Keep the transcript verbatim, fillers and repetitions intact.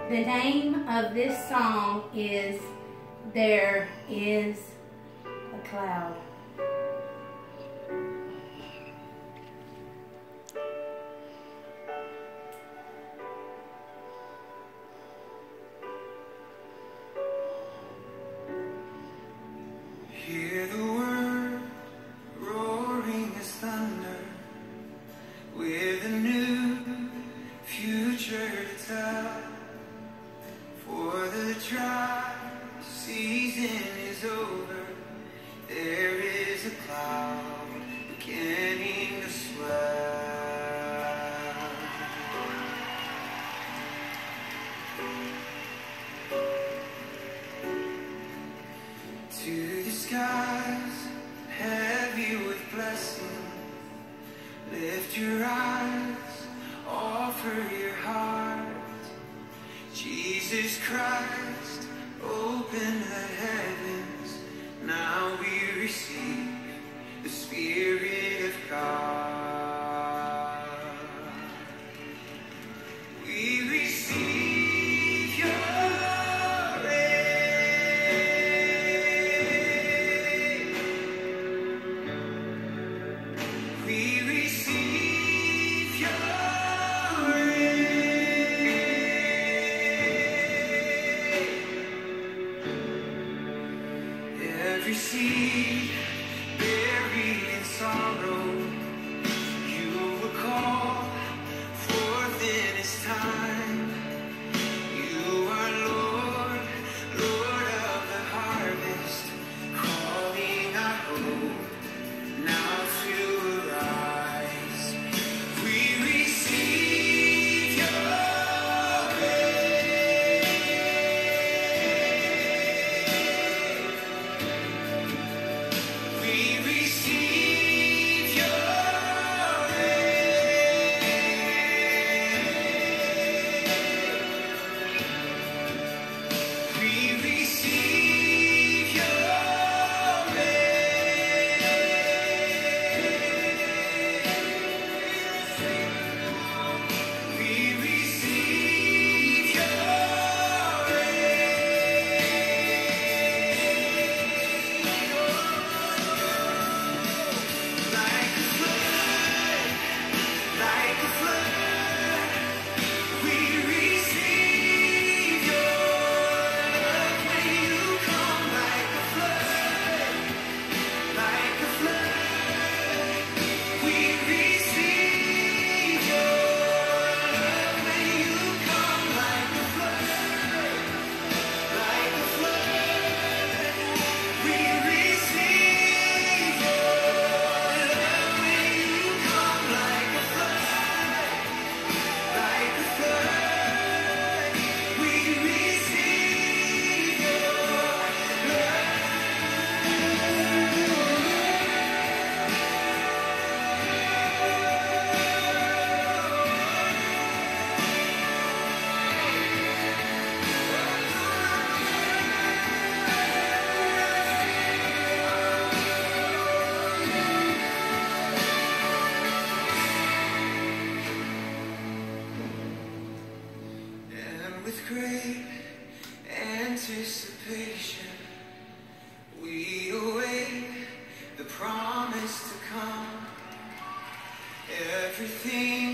The name of this song is There Is a Cloud. Hear the word roaring as thunder, with a new future to tell. For the dry season is over, there is a cloud beginning to swell. To the skies, heavy with blessing, lift your eyes, offer your heart. Jesus Christ, open the heavens, now we receive the Spirit of God. We receive your rain. We receive your rain. Every seed buried in sorrow, you will call forth in His time. You are Lord, Lord of the harvest, calling our hope now to arise. We receive your We receive your rain. We receive your rain. We receive your Like a flood, like a flood, we receive your love when you come. Like a flood, like a flood, we receive your love when you come. Like a flood, like a flood, we receive your love when you come. Like a flood, like a flood, we receive your love. And with great anticipation, we await the promise to come. Everything